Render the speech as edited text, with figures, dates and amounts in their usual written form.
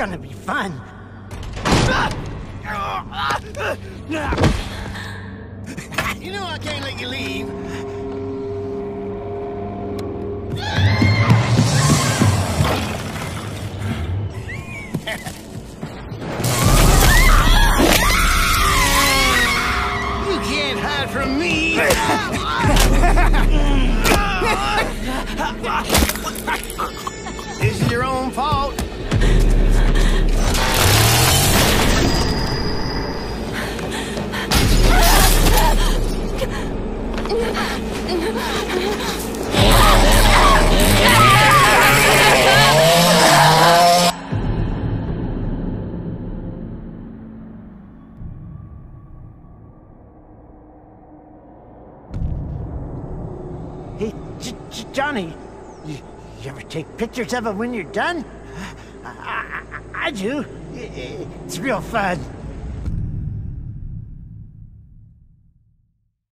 gonna be fun. You know I can't let you leave. You can't hide from me. This is your own fault. Hey, Johnny, you ever take pictures of it when you're done? I do. It's real fun.